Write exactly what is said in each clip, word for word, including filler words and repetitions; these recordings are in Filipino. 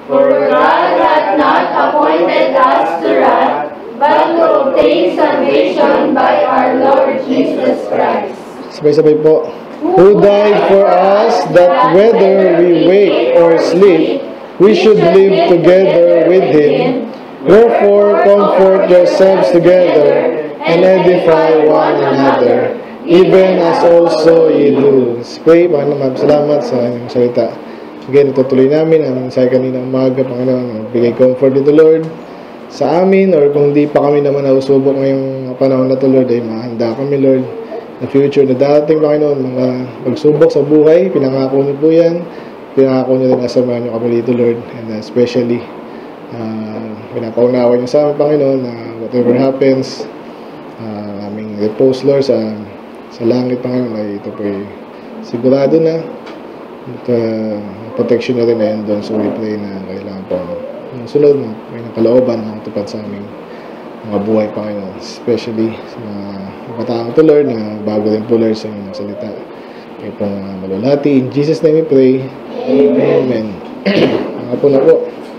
For God hath not appointed us to wrath, but to obtain salvation by our Lord Jesus Christ. Sabay-sabay po. Who died for us, that whether we wake or sleep, we should live together with Him. Wherefore, comfort yourselves together, and edify one another, even as also ye do. Let's pray. Panginoon, salamat sa inyong salita. Again, itutuloy namin ang mensahe kaninang umaga, Panginoon. Bigay comfort dito, Lord, sa amin, or kung di pa kami naman nausubok ngayong panahon na ito, Lord, ay mahanda kami, Lord, na future na dating, Panginoon, mga pagsubok sa buhay, pinangako niyo po yan. Pinangako niyo din asamahan niyo kami dito, Lord, and especially, uh, pinapaunawa niyo sa amin, Panginoon, na uh, whatever happens, uh, aming repose, Lord, sa, sa langit, Panginoon, ay ito po ay sigurado na. At uh, protection na rin na yan doon. So we pray na kailangan po yung sunod na may kalooban na tupad sa aming mga buhay, Panginoon, especially sa mga kapataang to, Lord, na bago rin po, Lord, sa inyong salita. Kayo pong uh, malulati. In Jesus' name we pray. Amen. Amen. Mga po na po.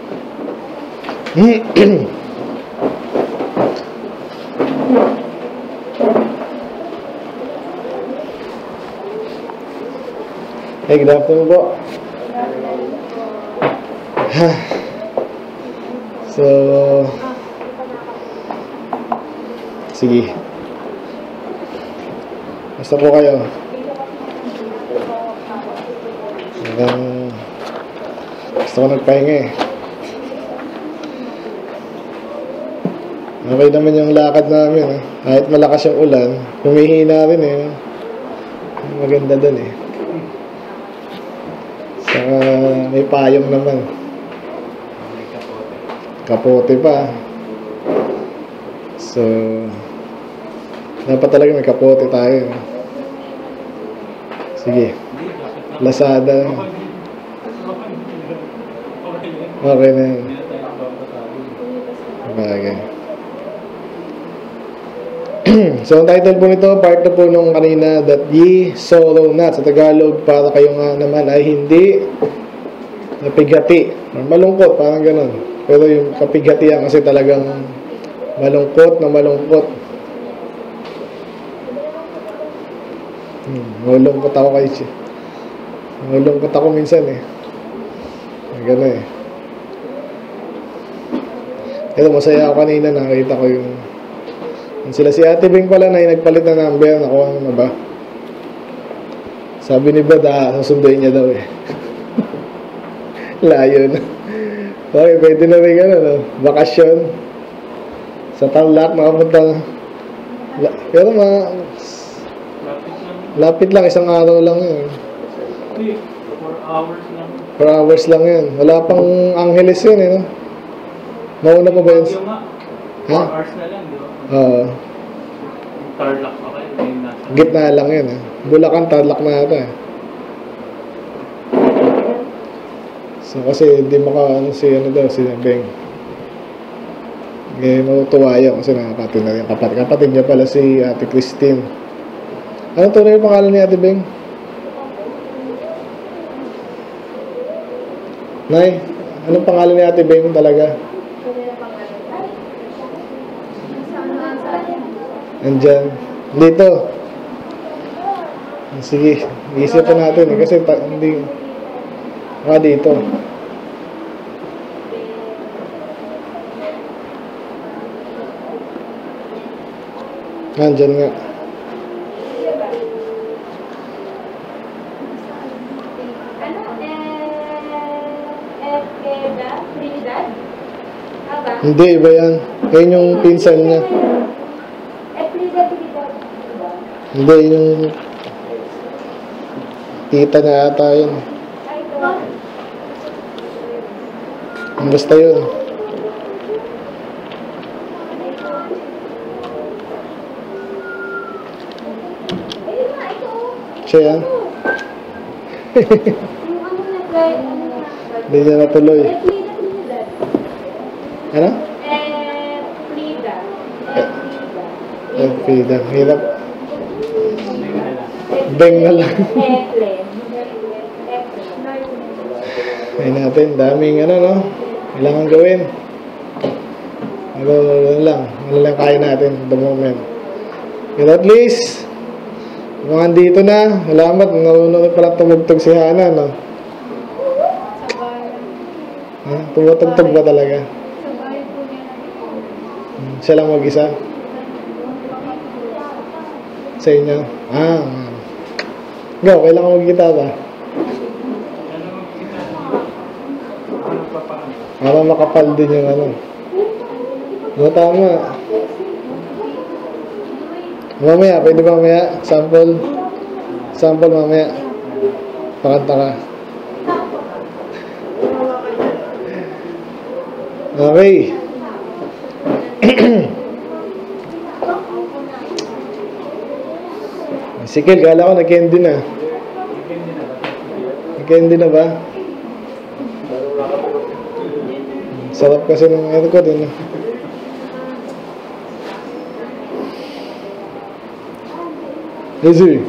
Hey, good afternoon po. So, sige. Basta po kayo. Hanggang gusto ko nagpahinga eh. Okay naman yung lakad namin eh. Kahit malakas yung ulan, humihina rin eh. Maganda dun eh. Saka may payong naman. Kapote pa. So, dapat talaga may kapote tayo. Sige. Lazada. Okay na yun. Bagay. So, ang title po nito, part na po nung kanina, that ye sorrow not. Sa Tagalog, para kayo nga naman ay hindi napigati. Malungkot, parang ganun. Pero yung kapigatian kasi talagang malungkot na malungkot. Hmm, malungkot ako kay Chi. Malungkot ako minsan eh. Ganun eh. Pero masaya ako kanina, nakita ko yung sila si Ate Bing pala na yung nagpalit na number. Nakuha ano na ba? Sabi ni Brad, ah, susunduin niya daw eh. Layo na. Okay, pwede na rin ano, no? Bakasyon. Sa Tarlac, makapunta. La- pero mga lapit lang, isang araw lang yun. four hours lang. four hours lang yun. Wala pang Angeles yun eh, no? Mauna pa ba yun? four hours na lang, di ba? Oo. Tarlac pa kayo. Gitna lang yun eh. Bulacan, Tarlac na ata eh. So kasi hindi maka ano si ano daw si Beng. Eh matutuwa yan kasi nakakapatid na yung kapatid. Kapatid niya pala si Ate Christine. Ano tunay yung pangalan ni Ate Beng? Nay, anong pangalan ni Ate Beng talaga? Andyan. Dito. Sige. Iisipan natin eh. Kasi ta- hindi. Baka dito. Andyan nga. Ano? Eh... Eda? Trinidad? Aba? Hindi, iba yan. Yan yung pinsan niya. Hindi, yung tita niya ata yun. Basta yun. Siya yan. Hindi niya natuloy. Ano? Eh, Frida. Hirap. Beng na lang. Ayun natin, daming ano, no? Kailangan gawin. Pero, ano lang, ano lang kaya natin at the moment. But at least, mga dito na, salamat, narunod pala tumugtog si Hana, no? Ha? Tumutugtog ba talaga? Hmm, siya lang mag-isa? Sa inyo? Ah, go, kailangan mag-gitara. Para makapal din yung ano. No, tama. Mamaya, pwede ba mamaya? Sample. Sample mamaya. Pakanta ka. Okay. Sikil, kala ko nag-candy na. Nag-candy na ba? Sarap kasi ng aircon din. Easy.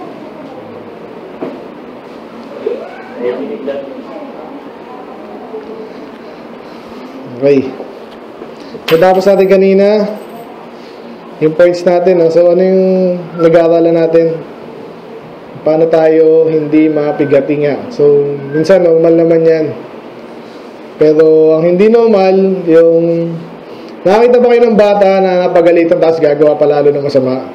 Okay. So, tapos natin kanina yung points natin. No? So, ano yung nag-aaralan natin? Paano tayo hindi mapigati nga? So, minsan normal naman yan. Pero, ang hindi normal, yung nakakita ba kayo ng bata na napagalitan tapos gagawa pa lalo ng masama?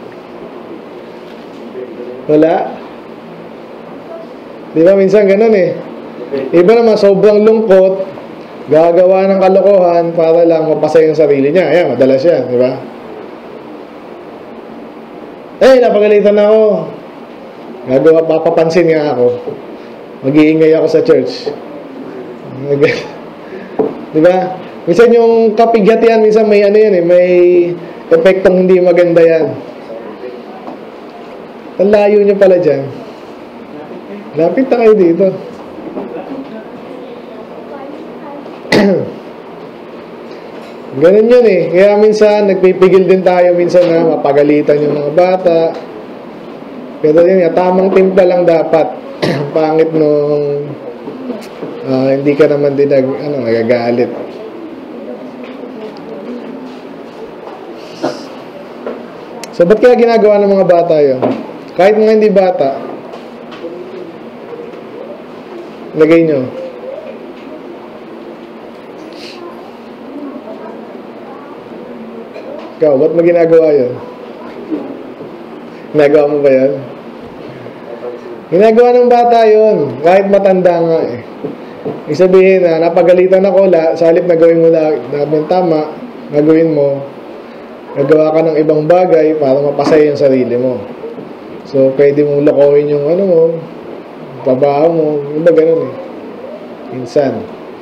Wala? Di ba minsan ganun eh. Iba naman, sobrang lungkot, gagawa ng kalokohan para lang mapasaya yung sarili niya. Ayan, madalas yan, di ba? Eh, napagalitan na ako. Gagawa, papapansin nga ako. Mag-iingay ako sa church. Di ba? Minsan yung kapighatian, minsan may ano yan eh, may epektong hindi maganda yan. Ang layo nyo pala dyan. Lapit na kayo dito. Ganun yun eh. Kaya minsan, nagpipigil din tayo minsan na mapagalitan yung mga bata. Pero yun nga, tamang timpla lang dapat. Pangit nung uh, hindi ka naman din nag, ano, nagagalit. So, ba't kaya ginagawa ng mga bata yun? Kahit mga hindi bata, lagay nyo. Ikaw, ba't mo ginagawa yun? Ginagawa mo ba yun? Ginagawa ng bata yun. Kahit matanda nga eh. Ibig sabihin na napagalitan ako, la, sa halip na gawin mo na namin tama, gagawin mo, nagawa ka ng ibang bagay para mapasaya yung sarili mo. So, pwede mong lokohin yung ano mo, babaho mo, iba ganun eh. Minsan.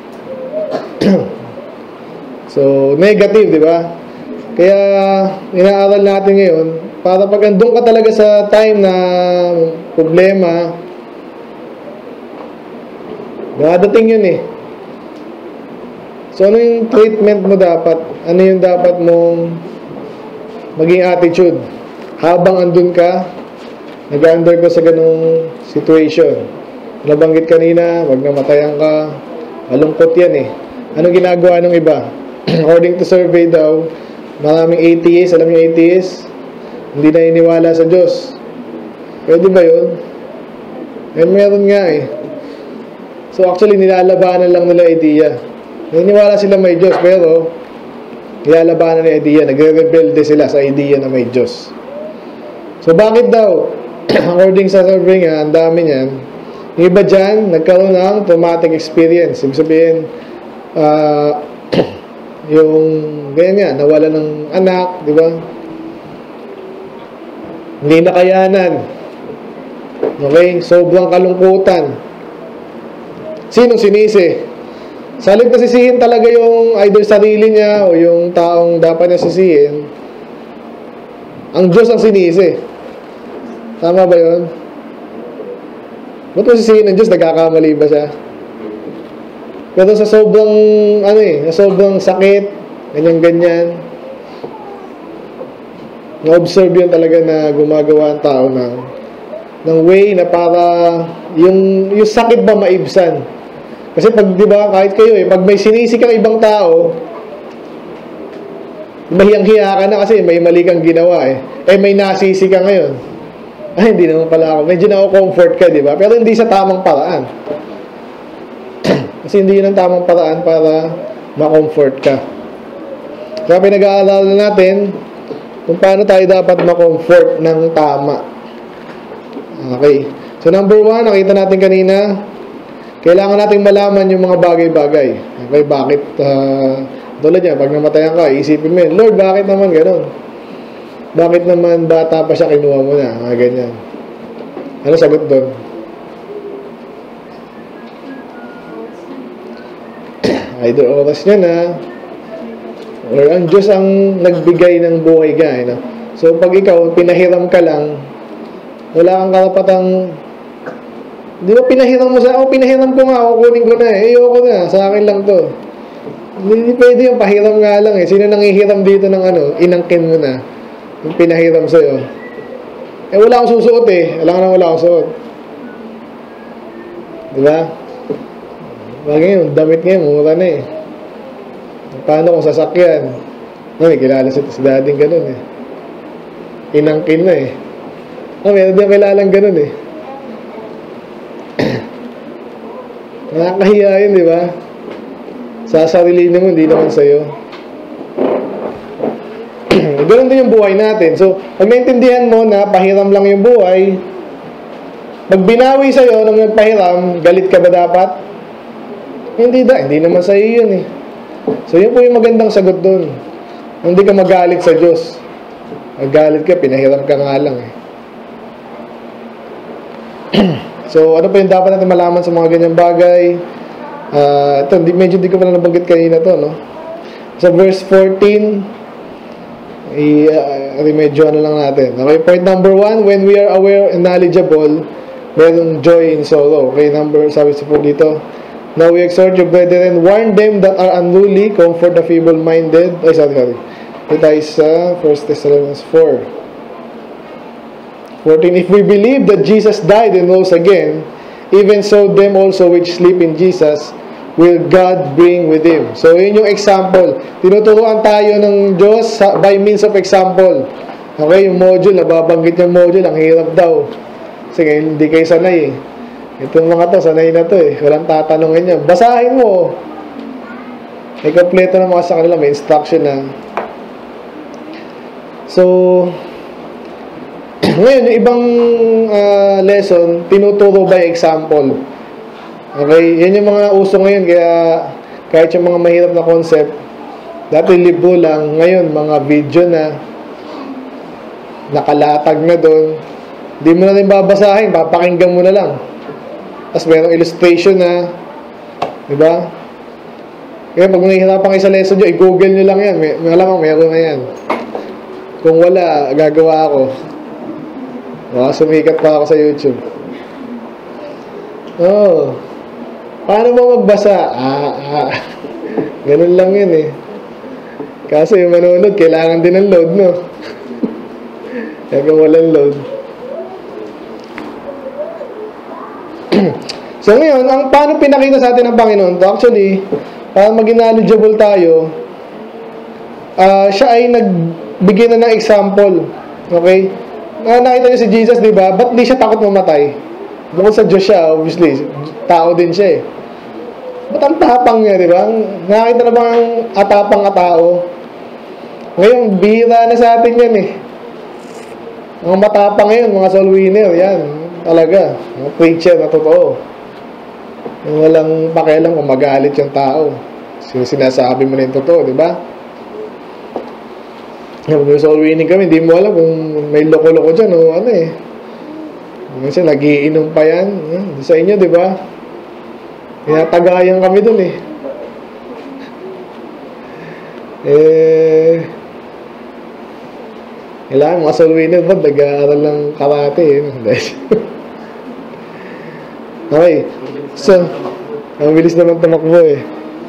So, negative, di ba? Kaya, inaaral natin ngayon, para pag andun ka talaga sa time na problema, dadating yun eh. So, ano yung treatment mo dapat? Ano yung dapat mong maging attitude? Habang andun ka, nag-under ko sa ganung situation. Nabanggit kanina, wag namatayan ka. Malungkot yan eh. Anong ginagawa ng iba? According to survey daw, maraming atheists, alam niyo atheists? Hindi na iniwala sa Diyos. Pwede ba yun? Eh, meron nga eh. So actually, nilalabanan lang nila idea. Naniniwala sila may Diyos, pero nilalabanan nila idea. Nagre-rebelde sila sa idea na may Diyos. So bakit daw? According sa survey nga, ang dami niyan. Yung iba dyan, nagkaroon ng traumatic experience. Ibig sabihin, uh, yung ganyan nga, nawala ng anak, di ba? Hindi nakayanan. Okay? Sobrang kalungkutan. Sinong sinisi? Sa halip na sisihin talaga yung either sarili niya o yung taong dapat niya sisihin, ang Diyos ang sinisi. Tama ba yun? Ba't mo sisihin ng Diyos? Nagkakamali ba siya? Pero sa sobrang, ano eh, sa sobrang sakit, ganyan-ganyan, na-observe yun talaga na gumagawa ang tao ng, ng way na para yung, yung sakit ba maibsan? Kasi pag, di ba, kahit kayo eh, pag may sinisi kang ibang tao, mahiyang-hiya ka na kasi may mali kang ginawa eh. Eh, may nasisi ka ngayon. Ay, hindi naman pala ako. Medyo na-comfort ka, di ba? Pero hindi sa tamang paraan. Kasi hindi yun ang tamang paraan para ma-comfort ka. Kaya pinag-aaralan natin kung paano tayo dapat ma-comfort ng tama. Okay. So, number one, nakita natin kanina, kailangan natin malaman yung mga bagay-bagay. Okay, bakit, uh, tulad niya, pag namatayan ka, isipin mo yun, Lord, bakit naman gano'n? Bakit naman bata pa siya, kinuha mo na? Mga ganyan. Ano sagot doon? Either oras niya na, or ang Diyos ang nagbigay ng buhay ka. Eh, no? So, pag ikaw, pinahiram ka lang, wala kang karapatang, di ba pinahiram mo sa ako, pinahiram ko nga, kukunin ko na eh, ayoko na, sa akin lang to. Hindi pwede yung pahiram nga lang eh. Sino nanghihiram dito ng ano, inangkin mo na, yung pinahiram sa'yo. Eh, wala akong susuot eh. Alam ka na wala akong suot. Di ba? Wag ngayon, damit ngayon, mura na eh. Paano kung sasakyan? No, may kilala si, si dading ganun eh. Inangkin na eh. No, meron din kilalang ganun eh. Nakakahiya yun, di ba? Sasarilinin mo, hindi naman sa'yo. Ganun din yung buhay natin. So, pag naintindihan mo na pahiram lang yung buhay, pag binawi sa'yo nung nagpahiram, galit ka ba dapat? Hindi da, hindi naman sa'yo yun eh. So, yun po yung magandang sagot dun. Hindi ka magalit sa Diyos. Magalit ka, pinahiram ka nga lang eh. So, ano pa yung dapat natin malaman sa mga ganyang bagay? Uh, ito, medyo di ko pala nabanggit kanina to, no? Sa verse fourteen, i, uh, medyo ano lang natin. Okay, point number one, when we are aware and knowledgeable, merong joy in sorrow. Okay, number, sabi sa po dito, now we exhort you, brethren, warn them that are unruly, comfort the feeble-minded. Ay, sorry, sorry. Ito tayo sa First Thessalonians four. fourteen, if we believe that Jesus died and rose again, even so them also which sleep in Jesus will God bring with Him. So, yun yung example. Tinuturuan tayo ng Diyos by means of example. Okay, yung module, nababanggit yung module, ang hirap daw. Kasi hindi kayo sanay eh. Itong mga to, sanay na to eh. Walang tatanungin niya. Basahin mo. May kompleto na mga sa kanila, may instruction na. So, ngayon, yung ibang uh, lesson, tinuturo by example. Okay? Yan yung mga uso ngayon, kaya kahit yung mga mahirap na concept, dati libro lang, ngayon, mga video na, nakalatag na doon, hindi mo na rin babasahin, papakinggan mo na lang. Tapos mayroong illustration na, di ba? Kaya pag nahihirapan kayo sa lesson nyo, i-google nyo lang yan. May, may alam mo, mayroon na yan. Kung wala, gagawa ako. Baka sumikat pa ako sa YouTube. Oh. Paano mo magbasa? Ah, ah. Ganun lang yun eh. Kaso yung manonood, kailangan din ng load, no? Kaya kung walang load. So ngayon, ang paano pinakita sa atin ng Panginoon? Actually, para maging knowledgeable tayo, uh, siya ay nagbigay na ng example. Okay? Na nakita niyo si Jesus, di ba? Ba't di siya takot mamatay? Bukod sa Diyos siya, obviously. Tao din siya eh. Ba't ang tapang niya, di ba? Nakita na bang ang atapang na tao? Ngayon, bihira na sa atin yan eh. Mga matapang ngayon, mga soul winner, yan. Talaga. Mga preacher na totoo. Yung walang pakialam kung magalit yung tao. Sinasabi mo na yung totoo, di ba? Yung soul winning kami, hindi mo alam kung may loko-loko dyan o ano eh. Kasi nagiinom pa yan. Sa inyo, di ba? Tinatagayan kami dun eh. Eh, kailangan mga soul winner ba? Nag-aaral ng karate eh. Okay. So, ang bilis naman tumakbo eh.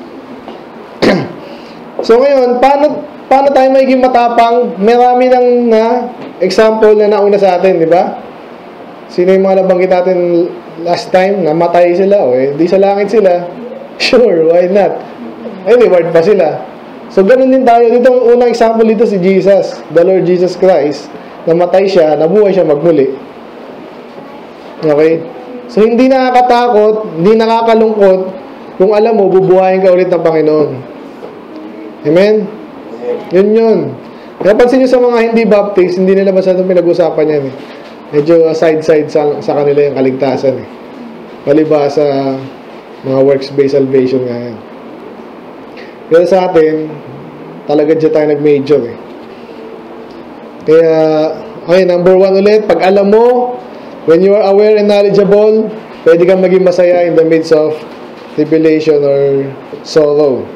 So ngayon, paano paano tayo magiging matapang? Marami nang na example na nauna sa atin, di ba? Sino yung mga nabanggit natin last time? Namatay sila, o eh, di sa langit sila. Sure, why not? May reward pa sila. So, ganun din tayo. Dito, ang unang example dito si Jesus, the Lord Jesus Christ. Namatay siya, nabuhay siya magmuli. Okay? So, hindi nakakatakot, hindi nakakalungkot kung alam mo, bubuhayin ka ulit ng Panginoon. Amen? Yun yun. Kaya pansin nyo sa mga hindi baptist, hindi nila masyadong pinag-usapan yan eh. Medyo side-side sa, sa kanila yung kaligtasan eh. Maliba sa mga works-based salvation nga yan. Pero sa atin, talaga dyan tayo nag-major eh. Kaya, okay, number one ulit, pag alam mo, when you are aware and knowledgeable, pwede kang maging masaya in the midst of tribulation or sorrow.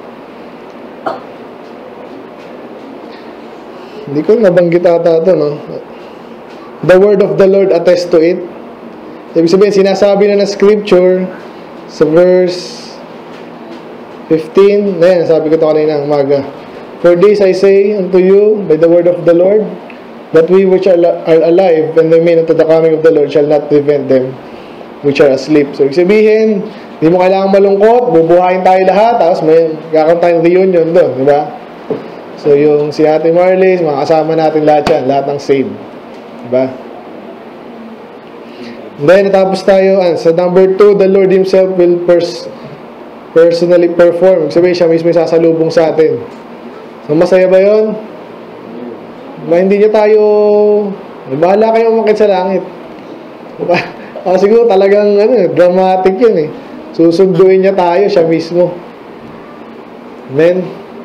Hindi ko nabanggit ata ito, no? The word of the Lord attests to it. Ibig sabihin, sinasabi na ng scripture sa verse fifteen, na yan, sabi ko ito kanina umaga. For this I say unto you, by the word of the Lord, that we which are, are alive and remain unto the coming of the Lord shall not prevent them which are asleep. So, ibig sabihin, hindi mo kailangan malungkot, bubuhayin tayo lahat, tapos may kakaroon tayong reunion doon, di ba? So, yung si Ate Marlies, mga kasama natin lahat yan, lahat ng save. Di ba? And then, natapos tayo, ah, sa number two, the Lord Himself will pers personally perform. Sabihin, siya mismo yung sasalubong sa atin. So, masaya ba yun? Diba, hindi niya tayo, bahala kayo umakit sa langit. Diba? Ah, siguro talagang ano, dramatic yun eh. Susunduin niya tayo, siya mismo. Amen?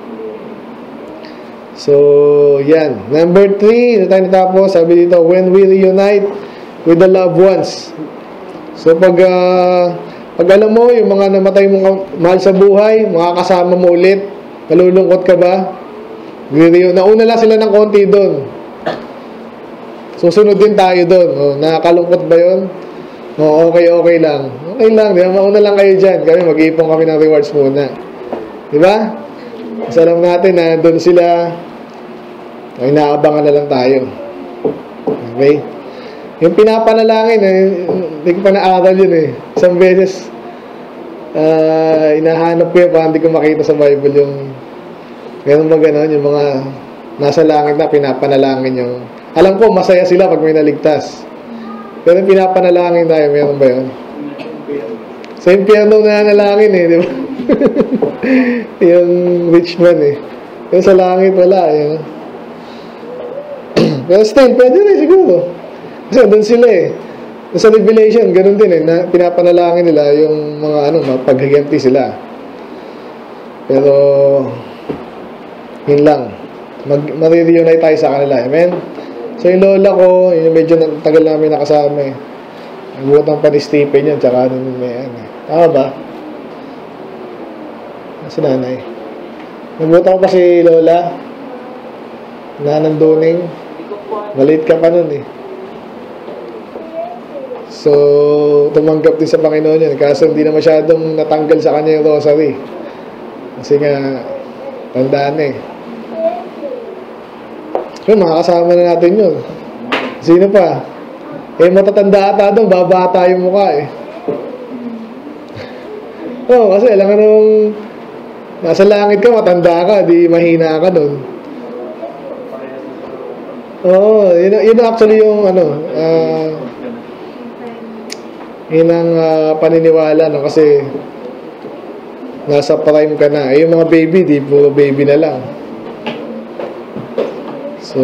So, yan. Number three, na tayo natapos, sabi dito, when we reunite with the loved ones. So, pag, uh, pag alam mo, yung mga namatay mong mahal sa buhay, makakasama mo ulit, malulungkot ka ba? Nauna lang sila ng konti doon. Susunod din tayo doon. O, nakakalungkot ba yun? O, okay, okay lang. Okay lang, di ba? Mauna lang kayo dyan. Kami, mag-iipon kami ng rewards muna. Di ba? Kasi alam natin na doon sila, ay naabangan na lang tayo. Okay? Yung pinapanalangin, eh, hindi ko pa naaral yun eh. Isang beses, uh, inahanap ko yun, parang hindi ko makita sa Bible yung, ganun ba ganun, yung mga nasa langit na pinapanalangin yung, alam ko, masaya sila pag may naligtas. Pero pinapanalangin tayo, meron ba yun? Sa impyerno na nanalangin eh, di ba? Yung rich man eh. Pero sa langit, wala eh. Pero still, pwede rin siguro. Kasi doon sila eh. Sa Revelation, ganun din eh. Na, pinapanalangin nila yung mga ano, mapaghiganti sila. Pero, yun lang. Mag-reunite tayo sa kanila. Amen? So, yung lola ko, yung medyo tagal namin nakasama eh. Nagbutan pa ni Stephen yun, tsaka ano may ano. Tama ba? Si nanay. Nagbutan ko pa si lola. Nananduning. Maliit ka pa nun eh. So, tumanggap din sa Panginoon yun. Kaso hindi na masyadong natanggal sa kanya yung rosary. Kasi nga, tandaan eh. Yun, makakasama na natin yun. Sino pa? Eh, matatanda ata doon, babata yung mukha eh. Oo, oh, kasi alam ka nung nasa langit ka, matanda ka, di mahina ka doon. Oo, oh, yun, yun actually yung ano, ah, uh, yun ang uh, paniniwala, no? Kasi nasa prime ka na. Eh, yung mga baby, di puro baby na lang. So,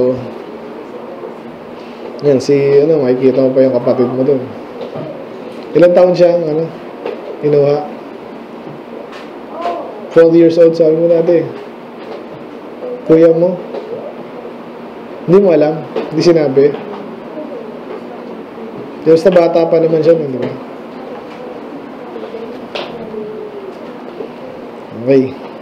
yan, si, ano, makikita mo pa yung kapatid mo dun. Ilang taon siya, ano, kinuha? four years old, sabi mo natin. Kuya mo? Hindi mo alam? Hindi sinabi? Basta bata pa naman siya, di ba? Okay.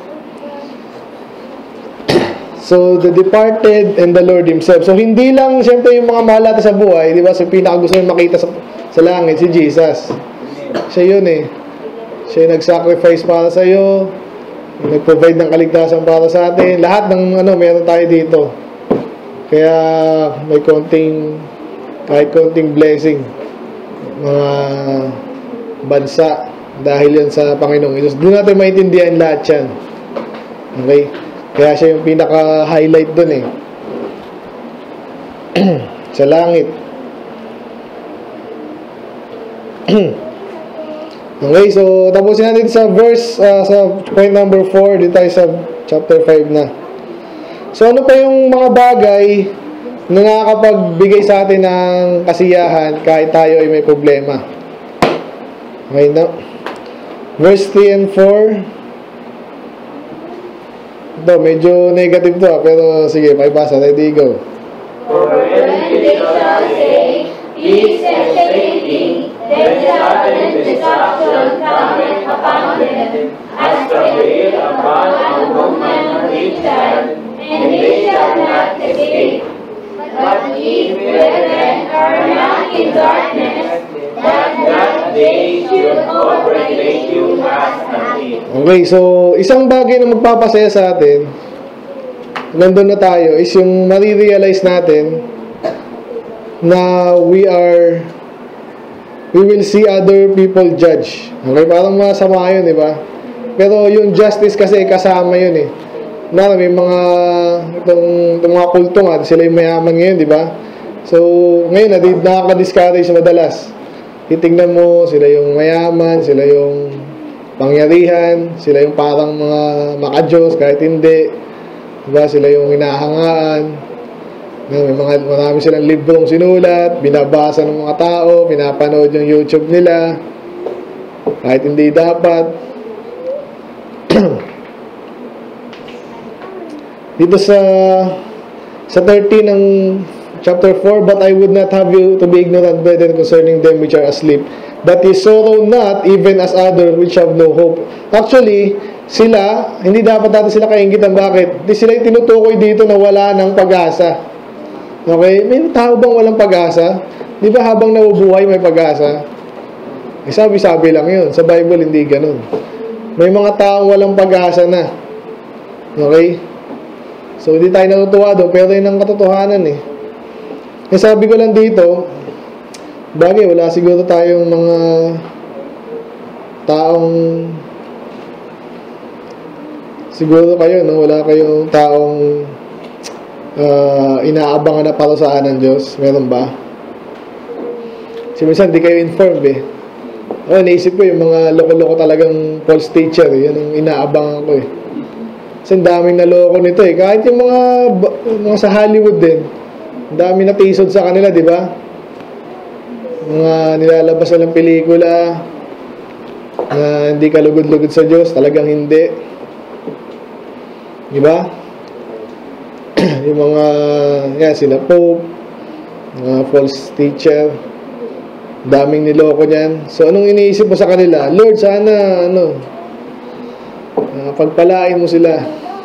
So, the departed and the Lord Himself. So, hindi lang, siyempre, yung mga mahal natin sa buhay, di ba? So, pinakagusto yung makita sa, sa langit, si Jesus. Siya yun eh. Siya yung nag-sacrifice para sa iyo, nag-provide ng kaligtasan para sa atin. Lahat ng, ano, meron tayo dito. Kaya, may konting, kahit konting blessing, mga bansa Dahil yan sa Panginoong Hesus. Doon natin maintindihan lahat yan. Okay? Kaya siya yung pinaka-highlight dun eh. Sa langit. Okay, so tapusin natin sa verse, uh, sa point number four. Dito tayo sa chapter five na. So ano pa yung mga bagay na nakakapagbigay sa atin ng kasiyahan kahit tayo ay may problema? Okay, no? Verse three and four. Ito, medyo negative to, pero sige, paibasa. Ready, go. For when they shall say, peace and safety, then sudden destruction cometh upon them, as travail upon a woman with child, and they shall not escape. But ye, brethren, are not in darkness, that that day should overtake you as a thief. Okay, so isang bagay na magpapasaya sa atin, nandun na tayo, is yung marirealize natin na we are, we will see other people judge. Okay, parang masama yun, di ba? Pero yung justice kasi kasama yun eh. Na may mga, itong, itong mga kulto nga, sila yung mayaman ngayon, di ba? So, ngayon, nakaka-discourage madalas. Titignan mo, sila yung mayaman, sila yung pangyarihan, sila yung parang mga makajos, kahit hindi. Diba? Sila yung hinahangaan. May mga, marami silang librong sinulat, binabasa ng mga tao, pinapanood yung YouTube nila, kahit hindi dapat. Dito sa sa thirteen ng chapter four, but I would not have you to be ignorant, brethren, concerning them which are asleep, that ye sorrow not, even as others which have no hope. Actually, sila, hindi dapat natin sila kaingitan. Bakit? Di sila yung tinutukoy dito na wala ng pag-asa. Okay? May tao bang walang pag-asa? Di ba habang nabubuhay may pag-asa? Eh, sabi-sabi lang yun. Sa Bible, hindi ganun. May mga taong walang pag-asa na. Okay? So, hindi tayo natutuwa doon, pero yun ang katotohanan eh. Eh, sabi ko lang dito, bagay, wala siguro tayong mga taong, siguro kayo, no? Wala kayong taong uh, inaabangan na parusahan ng Diyos. Meron ba? Kasi minsan, di kayo informed eh. Oh, naisip ko yung mga loko-loko talagang false teacher, eh. Yan ang inaabangan ko eh. Kasi daming naloko nito eh. Kahit yung mga, mga sa Hollywood din, dami na tisod sa kanila, di ba? Mga nilalabas na ng pelikula na hindi kalugod-lugod sa Diyos, talagang hindi. Di ba? Yung mga, yan, sila Pope, mga false teacher, daming niloko niyan. So, anong iniisip mo sa kanila? Lord, sana, ano, uh, pagpalain mo sila.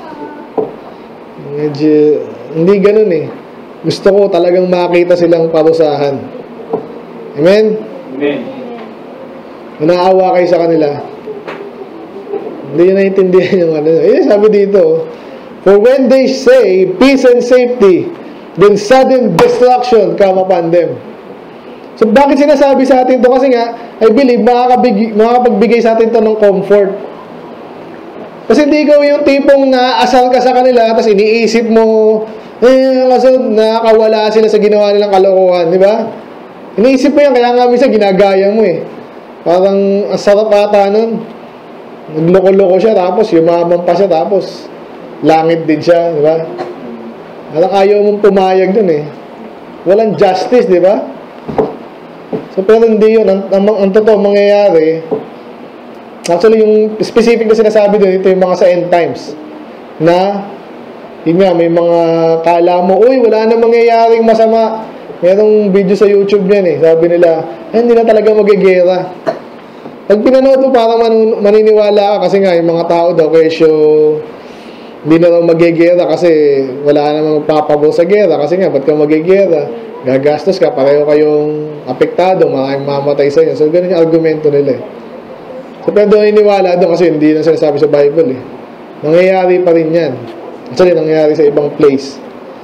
Medyo, hindi ganun eh. Gusto ko talagang makita silang parusahan. Amen? Amen. Naawa kayo sa kanila. Hindi nyo naintindihan yung ano. Eh, sabi dito, for when they say peace and safety, then sudden destruction come upon them. So, bakit sinasabi sa atin to? Kasi nga, I believe, makakabig, makakapagbigay sa atin to ng comfort. Kasi hindi ikaw yung tipong naasal ka sa kanila, tapos iniisip mo, eh, kasi nakakawala sila sa ginawa nilang kalokohan, di ba? Iniisip mo yan, kaya nga minsan ginagaya mo eh. Parang ang sarap ata nun. Nagloko-loko siya, tapos yumaman pa siya, tapos langit din siya, di ba? Alang ayaw mong pumayag dun eh. Walang justice, di ba? So, pero hindi yun. Ang, ang, ang totoo mangyayari, actually, yung specific na sinasabi doon, ito yung mga sa end times. Na, yun nga, may mga kala mo, uy, wala na mangyayaring masama. Merong video sa YouTube yan eh. Sabi nila, eh, hindi na talaga magigera. Pag pinanood mo, parang man, maniniwala ka kasi nga, yung mga tao daw, kesyo, hindi na lang magigera kasi wala namang magpapabor sa gera. Kasi nga, ba't ka magigera? Gagastos ka, pareho kayong apektado, maraming mamatay sa inyo. So, ganun yung argumento nila eh. So, pero doon iniwala doon kasi hindi na sinasabi sa Bible eh. Nangyayari pa rin yan. Actually, nangyayari sa ibang place.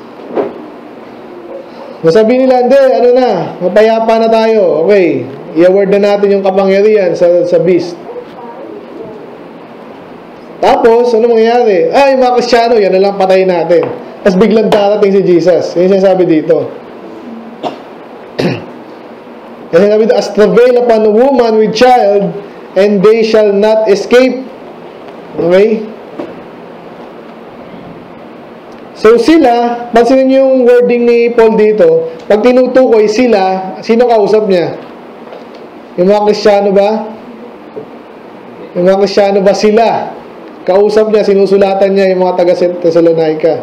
Nasabi nila, hindi, ano na, mapayapa na tayo. Okay, i-award na natin yung kapangyarihan sa, sa beast. Tapos, ano mangyayari? Ay, mga Kristiyano, yan na lang patayin natin. Tapos biglang darating si Jesus. Yan yung sinasabi dito. Yan yung sinasabi dito, as travail upon a woman with child, and they shall not escape. Okay? So sila, pansinin niyo yung wording ni Paul dito, pag tinutukoy sila, sino kausap niya? Yung mga Kristiyano ba? Yung mga Kristiyano ba sila? Kausap niya, sinusulatan niya yung mga taga-Thessalonica.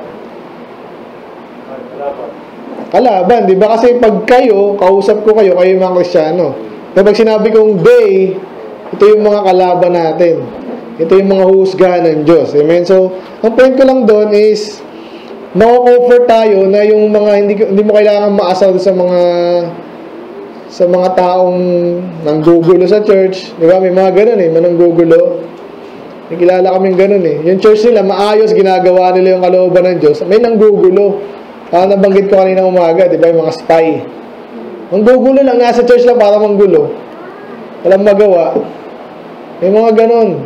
Kalaban, di ba? Kasi pag kayo, kausap ko kayo, kayo yung mga Kristiyano. Kapag sinabi kong they, ito yung mga kalaban natin. Ito yung mga husgahan ng Diyos. Amen? So, ang point ko lang doon is, mako-offer tayo na yung mga hindi, hindi mo kailangan maasal sa mga sa mga taong nanggugulo sa church. Di ba? May mga ganun eh, mananggugulo. May kilala kaming ganun eh. Yung church nila, maayos, ginagawa nila yung kalooban ng Diyos. May nanggugulo. Ah, nabanggit ko kanina umaga, di ba? Yung mga spy. Manggugulo lang, nasa church lang para manggulo. Walang magawa. May mga ganun.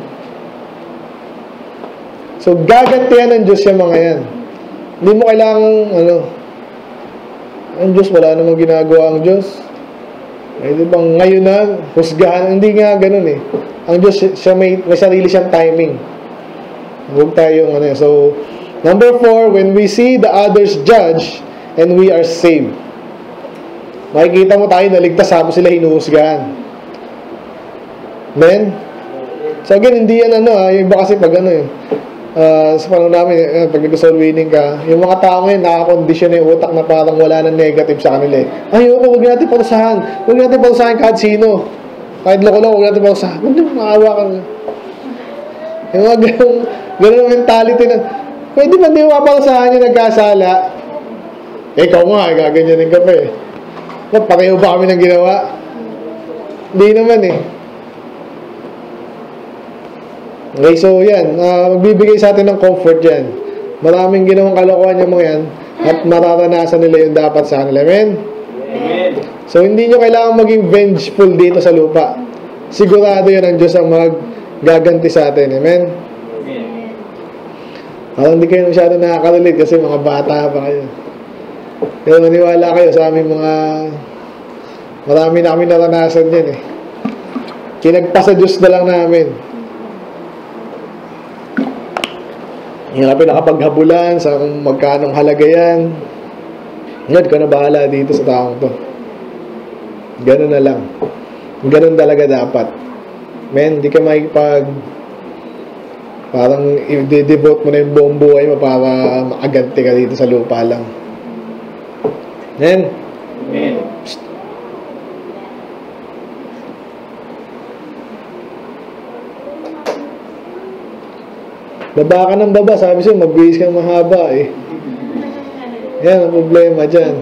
So, gagantihan ng Diyos yung mga yan. Hindi mo kailangan, ano, ang Diyos, wala namang ginagawa ang Diyos. Eh, di ba, ngayon na, husgahan, hindi nga ganun eh. Ang Diyos, siya may, may sarili siyang timing. Huwag tayong, ano, so, number four, when we see the others judge, and we are saved. Makikita mo tayo, naligtas, tapos sila hinuhusgahan. Amen? So, again, hindi yan, ano, ha, yung iba kasi pag, ano, eh, Uh, sa panahon namin, uh, pag nag-soul winning ka, yung mga tao ngayon, nakakondisyon na yung utak na parang wala nang negative sa kanila eh. Ayoko, huwag natin parusahan. Huwag natin parusahan kahit sino. Kahit loko-loko, huwag natin parusahan. Huwag natin maawa ka na. Yung mga ganong, ganong mentality na, pwede ba hindi mo paparusahan yung nagkasala? Eh, ikaw nga, eh, gaganyanin ka pa eh. Pareho ba kami ng ginawa? Hindi naman eh. Okay, so yan, uh, magbibigay sa atin ng comfort yan. Maraming ginawang kalokohan yung mga yan at mararanasan nila yung dapat sa kanila. Amen? Amen. So, hindi nyo kailangan maging vengeful dito sa lupa. Sigurado yan ang Diyos ang maggaganti sa atin. Amen? Amen. Parang hindi kayo masyado nakaka-relate kasi mga bata pa kayo. Pero maniwala kayo sa aming mga marami na kami naranasan yan eh. Kinagpa sa Diyos na lang namin. Yung kami nakapaghabulan sa kung magkanong halaga yan. Ngayon, ka na bahala dito sa taong to. Ganun na lang. Ganun talaga dapat. Men, di ka makipag parang i-devote mo na yung buong buhay mo para makaganti ka dito sa lupa lang. Men? Amen. Baba ka ng baba, sabi siya, magbihis ka ng mahaba eh. Yan ang problema dyan.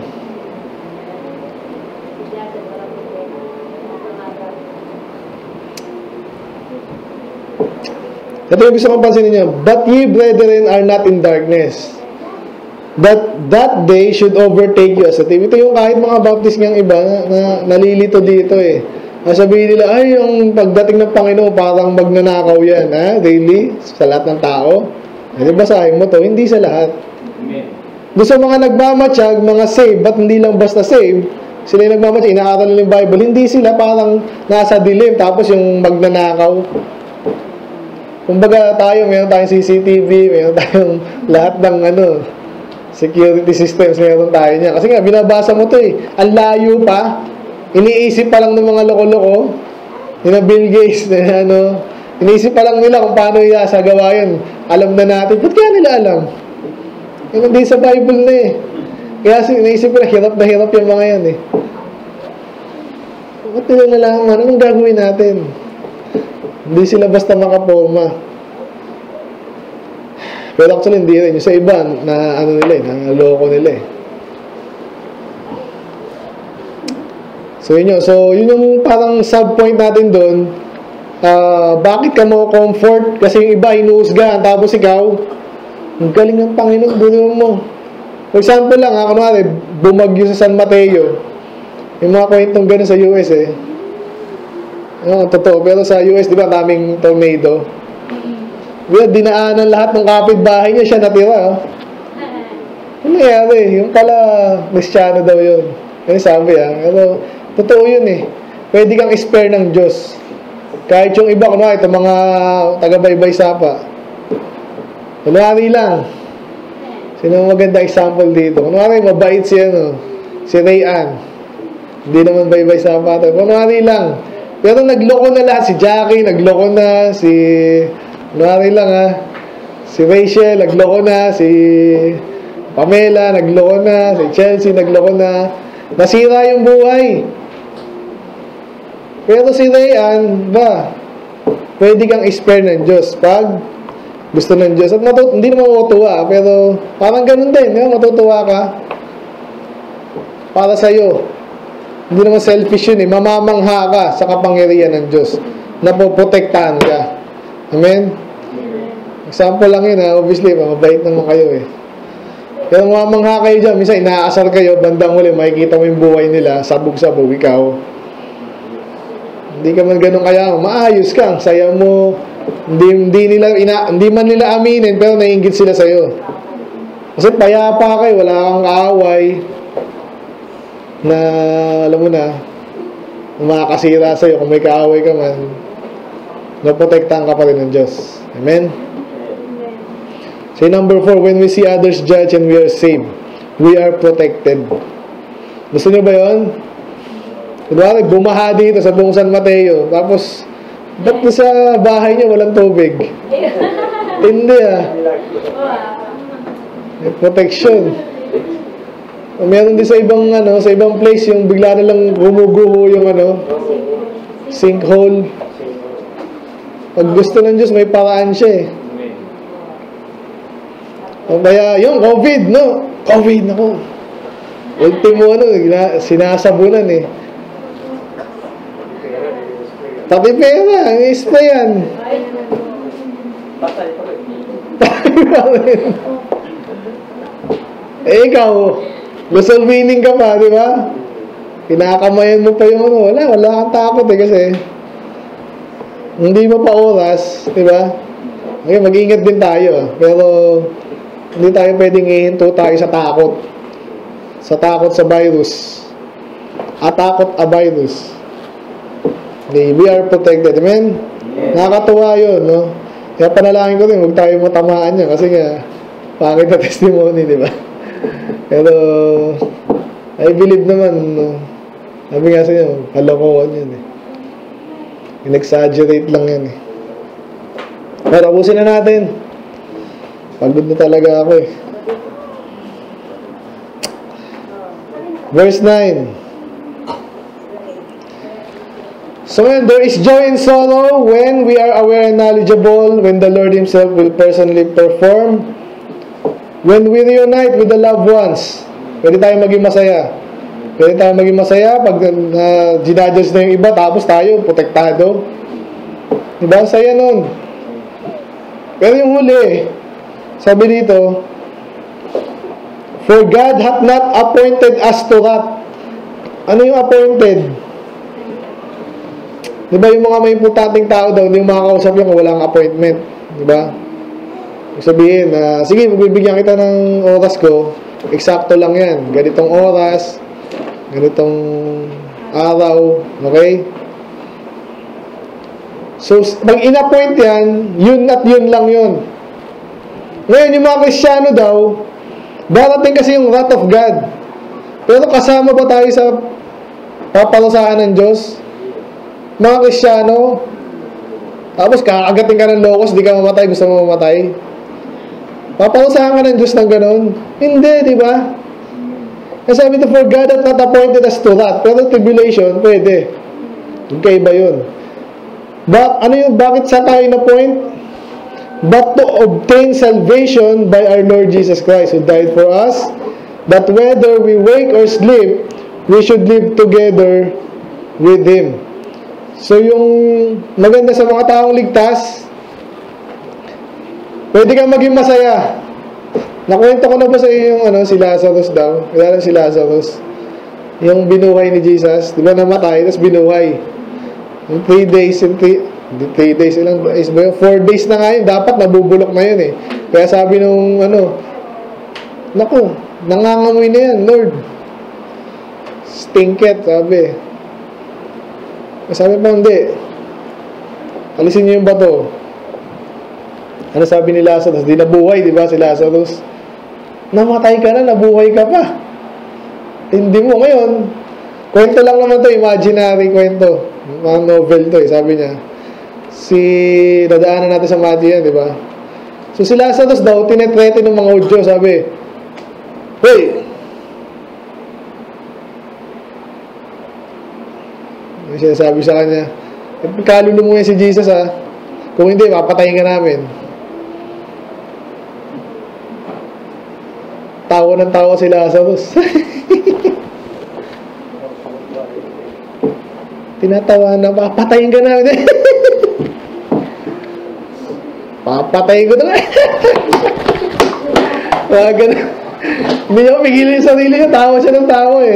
Ito yung gusto kong pansinin niyo. But ye, brethren, are not in darkness, that that day should overtake you as a thief. Ito yung kahit mga baptist niyang iba na, na nalilito dito eh. Sabihin nila, ay, yung pagdating ng Panginoon, parang magnanakaw yan, ha? Daily, sa lahat ng tao. Eh, di ba sahin mo to? Hindi sa lahat. Amen. Doon sa mga nagmamatsyag, mga save, ba't hindi lang basta save? Sila yung nagmamatsyag, inaaral nila yung Bible. Hindi sila parang nasa dilim, tapos yung magnanakaw. Kumbaga tayo, mayroon tayong C C T V, mayroon tayong lahat ng ano, security systems, mayroon tayo niya. Kasi nga, binabasa mo to eh. Ang layo pa. Iniisip pa lang ng mga loko-loko, yung Bill Gates, na ano, iniisip pa lang nila kung paano isagawa yun. Alam na natin. Ba't kaya nila alam? Yung hindi sa Bible na eh. Kaya iniisip ko na hirap na hirap yung mga yan eh. Ba't nila nalaman? Anong gagawin natin? Hindi sila basta makaporma. Pero actually hindi rin. Yung sa iba, na ano nila eh, na loko nila eh. So yun yun. So yun yung parang sub-point natin doon. Uh, bakit ka mo comfort? Kasi yung iba inuusgahan. Tapos ikaw, ang galing ng Panginoon, buno mo. For example lang, ha, kunwari, bumagyo sa San Mateo. Yung mga kwentong gano'n sa U S eh. Oh, totoo. Pero sa U S, di ba, daming tornado. Kaya dinaanan lahat ng kapitbahay niya, siya natira. Oh. Ano nangyari? Yung pala, Kristyano daw yun. Ano sabi ah. Pero, totoo yun eh. Pwede kang spare ng Diyos. Kahit yung iba, kunwari, itong mga taga-baybay sapa. Kunwari lang. Sino maganda example dito? Kunwari, mabait si ano, si Rayan. Hindi naman baybay sapa. Kunwari lang. Pero nagloko na lahat. Si Jackie, nagloko na. Si, kunwari lang ha. Si Rachel, nagloko na. Si Pamela, nagloko na. Si Chelsea, nagloko na. Nasira yung buhay. Pero si Rayan, ba, pwede kang spare ng Diyos pag gusto ng Diyos. At matut hindi naman matutuwa, pero parang ganun din. Yung matutuwa ka para sa'yo. Hindi naman selfish yun eh. Mamamangha ka sa kapangyarihan ng Diyos. Napoprotektahan ka. Amen? Example lang yun ha. Obviously, mabait naman kayo eh. Pero mamamangha kayo dyan. Minsan, inaasar kayo. Bandang huli, makikita mo yung buhay nila. Sabog-sabog, ikaw. Hindi ka man ganun kaya. Maayos ka. Saya mo. Hindi, hindi, nila, ina, hindi man nila aminin, pero naiinggit sila sa'yo. Kasi payapa kayo. Wala kang kaaway. Na, alam mo na, makakasira sa'yo kung may kaaway ka man, naprotektahan ka pa rin ng Diyos. Amen? Say number four, when we see others judge and we are saved, we are protected. Gusto niyo ba yun? Kunwari, bumaha dito sa buong San Mateo, tapos, ba't sa bahay niya walang tubig? Hindi ah. May protection. Meron din sa ibang ano, sa ibang place yung bigla na lang gumuguho yung ano, sinkhole. Pag gusto ng Diyos, may paraan siya eh. O kaya, yung COVID, no? COVID, nako. Ultimo ano, sinasabunan eh. Pati pera, ang isprayan. Eh ikaw, gusto winning ka pa, di ba? Kinakamayan mo pa yung ano. Wala, wala kang takot eh kasi hindi mo pa oras, di ba? Okay, mag-ingat din tayo. Pero hindi tayo pwedeng ihinto tayo sa takot. Sa takot sa virus. Atakot a virus. We are protected. Amen? Nakakatuwa yun, no? Kaya panalangin ko din, huwag tayo matamaan niya kasi nga, pangit na testimony, di ba? Pero, I believe naman, no? Sabi nga sa inyo, halokohan yun, eh. In-exaggerate lang yan, eh. Pero, tapusin na natin. Pagod na talaga ako, eh. Verse nine. So when there is joy and sorrow, when we are aware and knowledgeable, when the Lord Himself will personally perform, when we reunite with the loved ones, pwede tayo maging masaya. Pwede tayo maging masaya pag uh, ginadjudge na yung iba, tapos tayo, protektado. Diba? Saya nun. Pero yung huli, sabi dito, for God hath not appointed us to wrath. Ano yung appointed? Diba yung mga may importanteng tao daw, hindi yung makakausap yung walang appointment. Diba? Sabihin na, uh, sige, magbibigyan kita ng oras ko, eksakto lang yan. Ganitong oras, ganitong araw, okay? So, pag in-appoint yan, yun at yun lang yun. Ngayon, yung mga Kristiyano daw, darating kasi yung wrath of God. Pero kasama ba tayo sa paparusahan ng Diyos? Mga Kristiyano, tapos kakagating ka ng locos, di ka mamatay, gusto mo mamatay. Paparusahan ka ng Diyos ng ganon? Hindi, di ba? Kasi sabi ito, for God hath not appointed us to wrath. Pero tribulation, pwede. Magkaiba yun. But, ano yung, bakit sa tayo na point? But to obtain salvation by our Lord Jesus Christ, who died for us, that whether we wake or sleep, we should live together with Him. So, yung maganda sa mga taong ligtas, pwede kang maging masaya. Nakwento ko na ba sa iyo yung ano, si Lazarus daw? Kilala si Lazarus? Yung binuhay ni Jesus. Di ba namatay, tapos binuhay. Yung three days, yung three, three days, ilang days ba yun? four days na nga yun. Dapat nabubulok na yun eh. Kaya sabi nung ano, naku, nangangamoy na yan, Lord. Stinket, sabi. Sabi pa, hindi. Alisin niyo yung bato. Ano sabi ni Lazarus? Di nabuhay, di ba si Lazarus? Namatay ka na, nabuhay ka pa. Hindi mo ngayon. Kwento lang naman to, imaginary kwento. Mga novel to eh, sabi niya. Si, dadaanan natin sa Matthew yan, di ba? So si Lazarus daw, tinetrete ng mga Hudyo, sabi, hey! May sinasabi sa kanya, kaluluwa mo yan si Jesus ha. Kung hindi, papatayin ka namin. Tawa ng tawa si Lazarus. Tinatawa na, papatayin ka namin. Papatayin ko na. Wag na. Hindi niya pigilin yung sarili niya. Tawa siya ng tawa eh.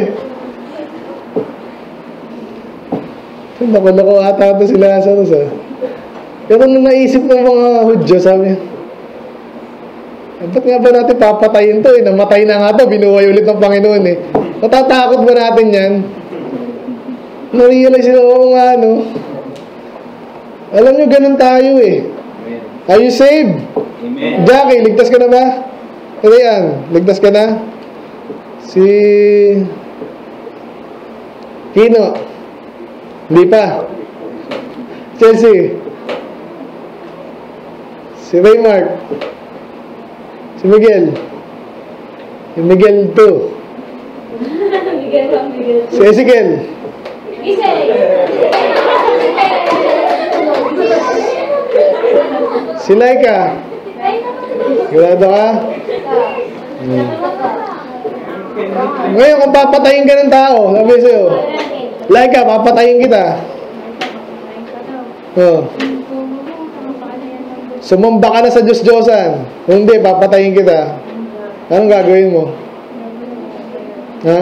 Nakuloko ata ito si Lazarus ah. Pero nung naisip ng mga Hudyo, sabi niya, ba't nga ba natin papatayin to eh? Namatay na nga to, binuhay ulit ng Panginoon eh. Natatakot ba natin yan? Na-realize sila, oo nga no. Alam nyo, ganun tayo eh. Are you saved? Amen. Jackie, ligtas ka na ba? Rian, ligtas ka na? Si Kino, hindi pa. Chelsea, si Raymark, si Miguel, si Miguel two, Miguel lang, Miguel. si Ezekiel, Isa si Laika. Sigurado ka? Hmm. Ngayon, kung papatayin ka ng tao, sabi sa'yo, Laika, papatayin kita. Oh. Sumamba ka na sa Diyos-Diyosan. Kung hindi, papatayin kita. Anong gagawin mo? Ha?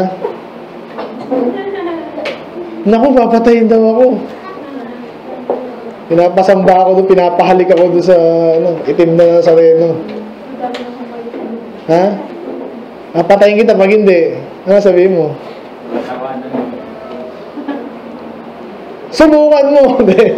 Naku, papatayin daw ako. Pinapasamba ako doon, pinapahalik ako doon sa ano, itim na sareno. Ha? Papatayin kita pag hindi. Ano sabihin mo? Subukan mo.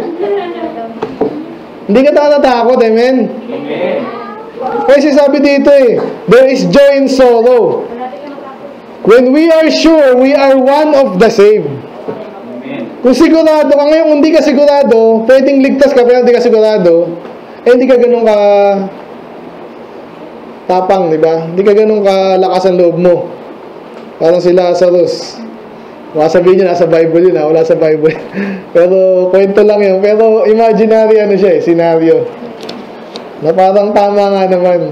Hindi ka natatakot, amen? Amen. Kasi sabi dito eh, there is joy in sorrow. When we are sure we are one of the same. Kung sigurado ka ngayon, kung hindi ka sigurado, pwedeng ligtas ka, pero hindi ka sigurado, eh hindi ka ganun ka tapang, di ba? Hindi ka ganun ka lakas ang loob mo. Parang si Lazarus. Baka sabihin nyo, nasa Bible yun ha, wala sa Bible. Pero kwento lang yun. Pero imaginary ano siya eh, scenario. Na parang tama nga naman.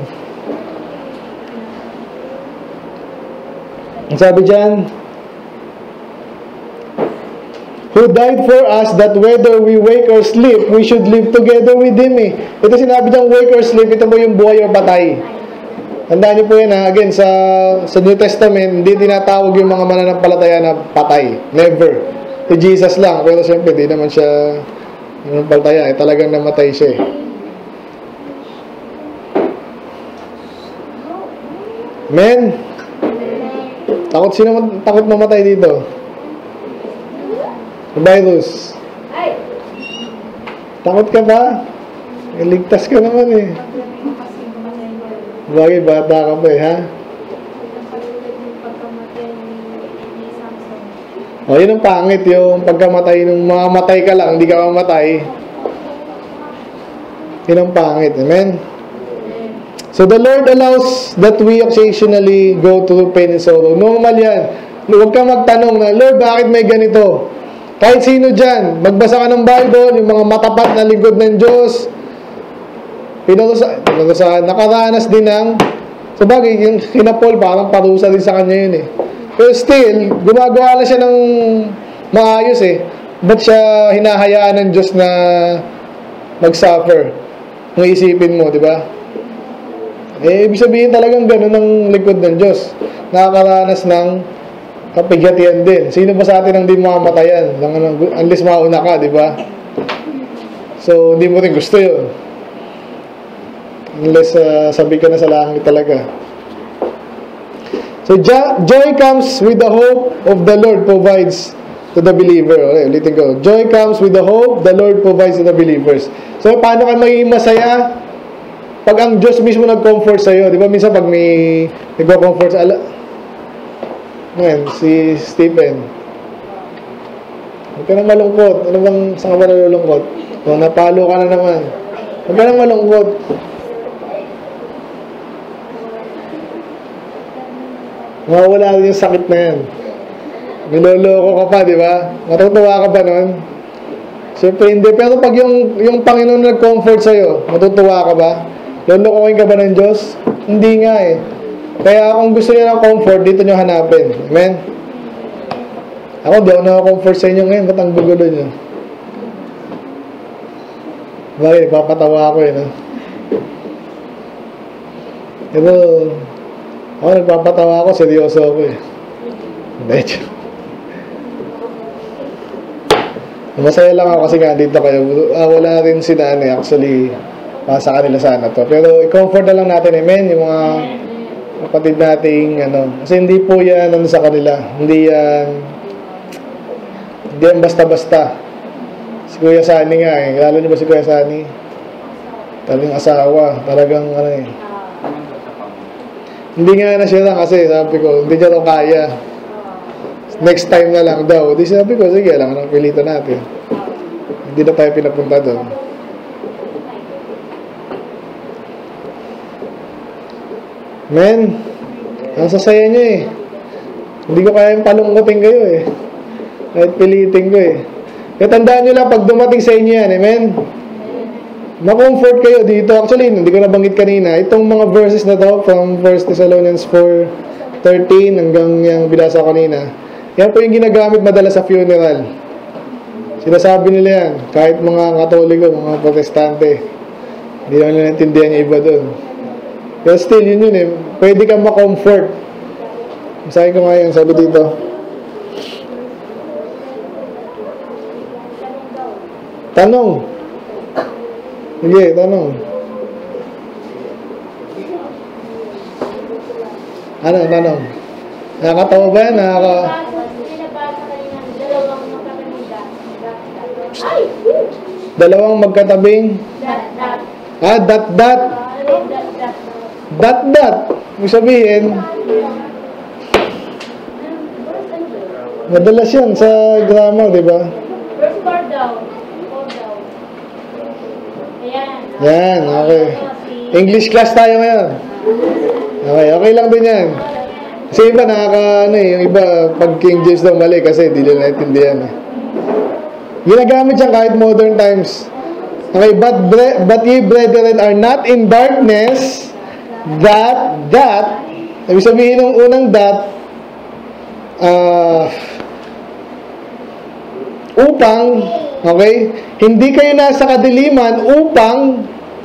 Ang sabi dyan, who died for us that whether we wake or sleep, we should live together with Him eh. Ito sinabi dyan, wake or sleep, ito po yung buhay o patay. Tandaan niyo po yan ha, again, sa, sa New Testament, hindi tinatawag yung mga mananampalataya na patay. Never. Si Jesus lang, pero siyempre, hindi naman siya mananampalataya, eh, talagang namatay siya eh. Amen? Takot sino takot mamatay dito? Virus. Takot ka ba? Iligtas ka naman eh. Bagay, bata ka pa eh, ha? O, yun ang pangit, yung pagkamatay, nung mamamatay ka lang, hindi ka mamatay. Yun ang pangit, amen? So, the Lord allows that we occasionally go through pain and sorrow. Normal yan. Huwag ka magtanong na, Lord, bakit may ganito? Kahit sino dyan, magbasa ka ng Bible, yung mga matapat na lingkod ng Diyos, pinarusa, pinarusa, nakaranas din ng, sabagay, yung kina Paul, parang parusa din sa kanya yun eh. Pero still, gumagawa lang siya ng maayos eh. Ba't siya hinahayaan ng Diyos na mag-suffer? Kung isipin mo, di ba? Eh, ibig sabihin talagang gano'n ang likod ng Diyos. Nakakaranas ng kapighatian din. Sino ba sa atin ang di mamatayan? Unless mauna ka, di ba? So, hindi mo rin gusto yun. Unless uh, sabi ka na sa langit talaga. So, jo- joy comes with the hope of the Lord provides to the believer. Okay, ulitin ko. Joy comes with the hope the Lord provides to the believers. So, paano ka magiging masaya? Pag ang Diyos mismo nag-comfort sa'yo. Di ba minsan pag may nag-comfort sa ala... Ngayon, si Stephen. Huwag ka na malungkot. Ano bang saan ka ba nalulungkot? O, napalo ka na naman. Huwag ka na malungkot. Mawawala rin yung sakit na yan. Niloloko ka pa, di ba? Matutuwa ka ba nun? Siyempre hindi. Pero pag yung, yung Panginoon nag-comfort sa'yo, matutuwa ka ba? Lolokohin ka ba ng Diyos? Hindi nga eh. Kaya kung gusto niyo ng comfort, dito niyo hanapin. Amen? Ako, di ako naka-comfort sa inyo ngayon. Ba't ang gugulo niyo? Bakit? Papatawa ako eh, no? Pero, ako nagpapatawa ako, seryoso ako eh. Medyo. Masaya lang ako kasi nga dito kayo. Ah, wala rin si Nani. Actually, para sa kanila sana to. Pero, i-comfort na lang natin, amen? Yung mga kapatid nating, ano. Kasi hindi po yan, ano sa kanila. Hindi yan, hindi yan basta-basta. Si Kuya Sani nga eh. Lalo niyo ba si Kuya Sani? Talagang asawa. Talagang, ano eh. Hindi nga na siya lang kasi, sabi ko, hindi niya raw kaya. Next time na lang daw. Di sabi ko, sige lang, anong pilitan natin. Hindi na tayo pinapunta doon. Men, ang sasaya nyo eh. Hindi ko kaya yung palungkotin kayo eh. Kahit pilitin ko eh. Kaya tandaan nyo lang, pag dumating sa inyo yan, amen? Ma-comfort kayo dito. Actually, hindi ko nabanggit kanina. Itong mga verses na to, from First Thessalonians four thirteen hanggang yung binasa ko kanina, yan po yung ginagamit madalas sa funeral. Sinasabi nila yan, kahit mga Katoliko, mga Protestante. Hindi naman nila naintindihan yung iba doon. Pero still, yun yun eh. Pwede kang ma-comfort. Masahin ko nga yun, sabi dito. Tanong. Sige, tanong. Ano, tanong? Nakakatawa ba yan? Nakaka... Dalawang magkatabing? Ah, dot, dot. Dot, dot. Ibig sabihin, madalas yan sa grammar, di ba? First four daw. Four daw. Ayan. Yan, okay. English class tayo ngayon. Okay, okay lang din yan. Kasi iba nakaka, ano eh, yung iba, pag King James daw mali kasi hindi nila naintindihan eh. Ginagamit yan kahit modern times. Okay, but, bre- but ye brethren are not in darkness, that, that, ibig sabihin ng unang that, uh, upang, okay, hindi kayo nasa kadiliman upang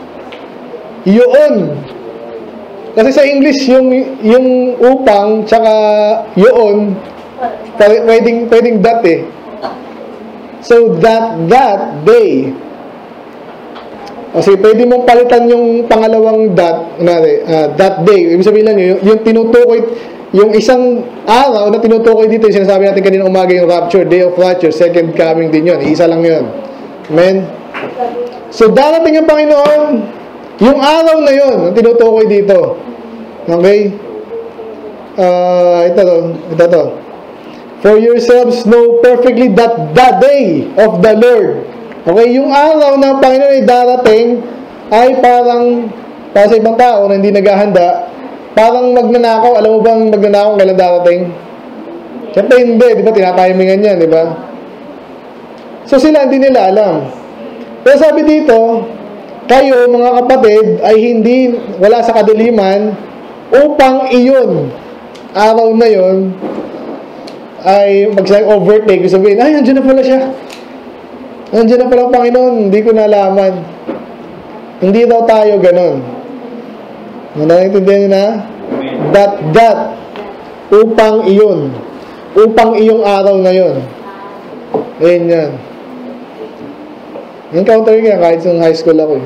yun. Kasi sa English, yung, yung upang, tsaka yun, pwedeng, pwedeng that eh. So, that, that day. Kasi pwede mong palitan yung pangalawang that, nari, uh, that day. Ibig sabihin lang yun, yung tinutukoy, yung isang araw na tinutukoy dito, yung sinasabi natin kanina umaga yung rapture, day of rapture, second coming din yun. Isa lang yun. Amen? So, darating yung Panginoon, yung araw na yun, ang tinutukoy dito. Okay? Uh, ito to, ito to. For yourselves know perfectly that the day of the Lord. Okay, yung araw na Panginoon ay darating ay parang, para sa ibang tao na hindi naghahanda, parang magnanakaw. Alam mo bang magnanakaw kailan darating? Siyempre hindi, di ba? Tinatimingan yan, di ba? So sila hindi nila alam. Pero sabi dito, kayo mga kapatid ay hindi, wala sa kadiliman upang iyon, araw na yon ay mag-overtake, sabihin, ay, nandiyan na pala siya. Nandiyan na pala ang Panginoon, hindi ko nalaman. Hindi daw tayo ganun. Nanaintindihan niyo na? That, that, upang iyon. Upang iyong araw na yon. Ayun yan. Encounter ko yan kahit sa high school ako eh.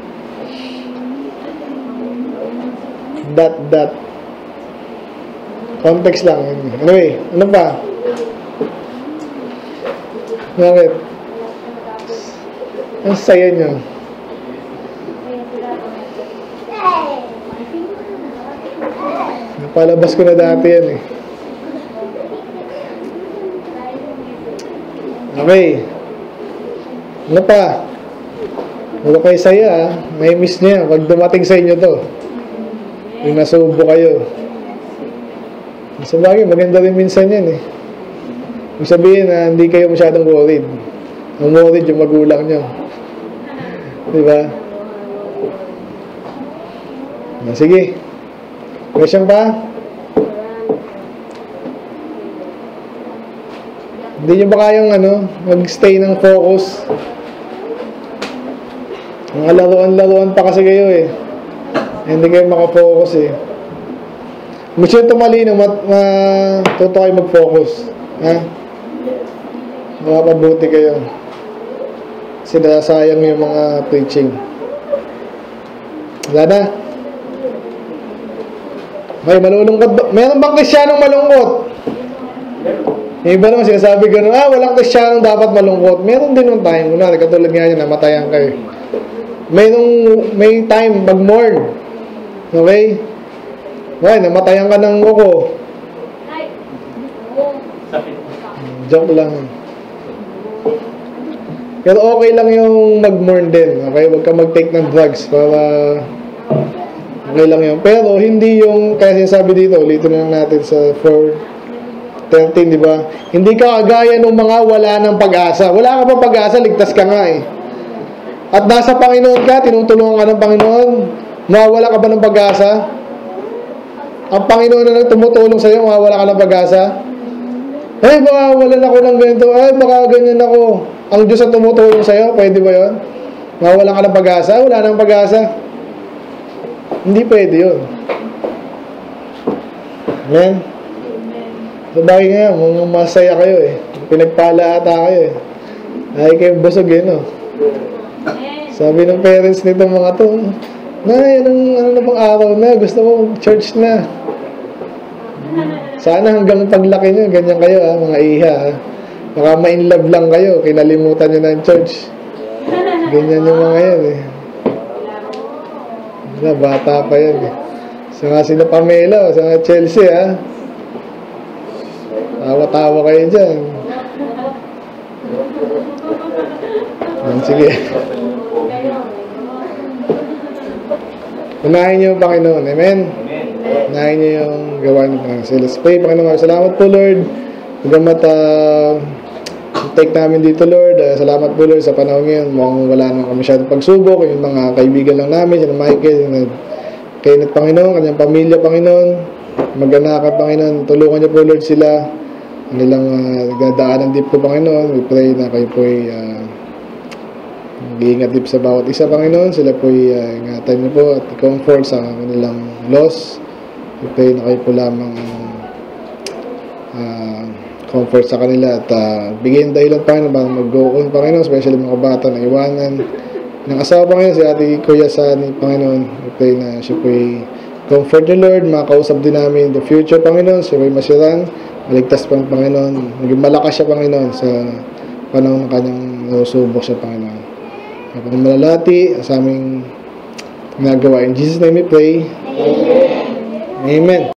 Dot, dot. Context lang. Anyway, ano pa? Bakit? Ang saya nyo. Napalabas ko na dati yan eh. Okay. Ano pa? Huwag kayo saya ah. May miss niya pag dumating sa inyo to. Yung nasubo kayo. Sa bagay, maganda rin minsan yan eh. Kung sabihin na hindi kayo masyadong worried. Ang worried yung magulang nyo. Diba? Ah, sige. Question pa? Hindi nyo ba kayang ano, mag-stay ng focus? Mga laruan-laruan pa kasi kayo eh. Hindi kayo makafocus eh. Gusto nyo tumalino, matuto kayo mag-focus. Ha? Makapabuti kayo. Kasi nasayang yung mga preaching. Wala na. Okay, malulungkot ba? Meron bang Kristiyanong malungkot? Yung iba naman sinasabi gano'n, ah, walang Kristiyanong dapat malungkot. Meron din yung time. Kunwari, katulad nga yun, namatayan kayo. Mayroong, may time, mag-mourn. Okay? Okay, namatayan ka ng uko. Sakit. Joke lang. Pero okay lang yung mag-mourn din. Okay? Huwag ka mag-take ng drugs para okay lang yun. Pero hindi yung, kaya sinasabi dito, ulitin lang natin sa four thirteen, di ba? Hindi ka kagaya ng mga wala ng pag-asa. Wala ka pa pag-asa, ligtas ka nga eh. At nasa Panginoon ka, tinutulungan ka ng Panginoon, mawawala ka ba ng pag-asa? Ang Panginoon na lang tumutulong sa'yo, mawawala ka ng pag-asa? Ay, baka wala ako ng ganito. Ay, baka ganyan ako. Ang Diyos ang tumutulong sa'yo, pwede ba yun? Mawawala ka ng pag-asa? Wala nang pag-asa. Hindi pwede yun. Amen? So, bagay nga, masaya kayo eh. Pinagpala ata kayo eh. Ay, kayo busog yun, no? Sabi ng parents nito mga to, Nay, anong, ano na bang araw na? Gusto ko church na. Sana hanggang paglaki nyo, ganyan kayo ha, mga iha ha. Baka ma-inlove lang kayo, kinalimutan nyo na yung church. Ganyan yung mga yan eh. Wala, bata pa yan eh. Sa nga sila Pamela, sa nga Chelsea ha. Tawa-tawa kayo dyan. Sige. Unahin niyo yung Panginoon. Amen? Unahin niyo yung gawa ng Panginoon. So, let's pray, Panginoon. Salamat po, Lord. Magamat uh, take namin dito, Lord. Uh, salamat po, Lord, sa panahon ngayon. Mukhang wala naman kami masyadong pagsubok. Yung mga kaibigan lang namin, sila Michael, yung Kenneth, Panginoon, kanyang pamilya, Panginoon. Mag-anak at Panginoon. Tulungan niyo po, Lord, sila. Nilang uh, dadaanan din po, Panginoon. We pray na kayo po ay uh, mag-iingat din sa bawat isa, Panginoon. Sila po ay uh, ingatan niyo po at comfort sa kanilang loss. We pray na kayo po lamang uh, comfort sa kanila at uh, bigyan dahilan, Panginoon, para mag-go on, Panginoon, especially mga bata na iwanan ng asawa, Panginoon, si Ate Kuya Sani, Panginoon. We pray na siya po ay comfort niyo, Lord. Makausap din namin in the future, Panginoon. Siya po ay masirang, maligtas pang Panginoon. Maging malakas siya, Panginoon, sa panahon ng kanyang nasubok siya, Panginoon. Kapag malalati sa aming ginagawa. In Jesus' name we pray. Amen. Amen.